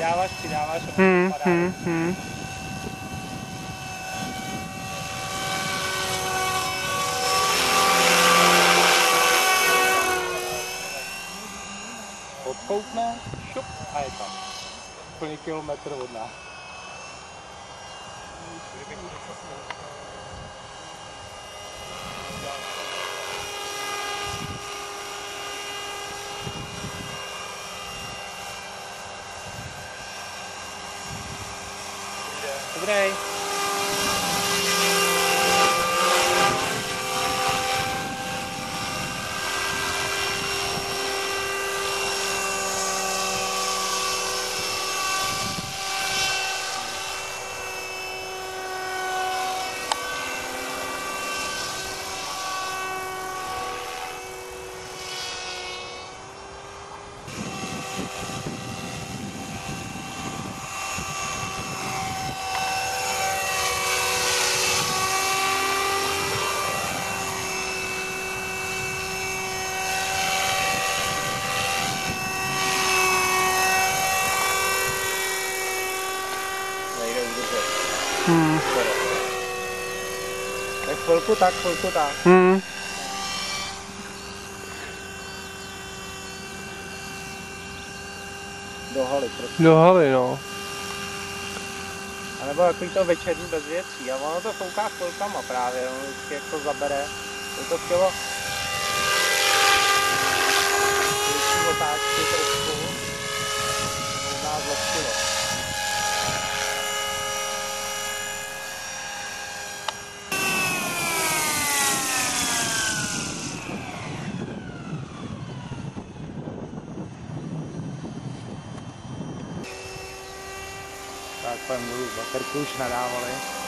přidáváš a potom padá. Odkoukne, šup a je tam. Plný kilometr od nás. Dobrý. Tak chvilku tak. Do haly prostě. Do haly, no. A nebo takový to večerní bez věcí. A ono to fouká chvilkama právě, ono vždycky jak to zabere. Je to chtělo větší otáčky trošku. Možná zlepšilo. Tak tam baterku už nadávali.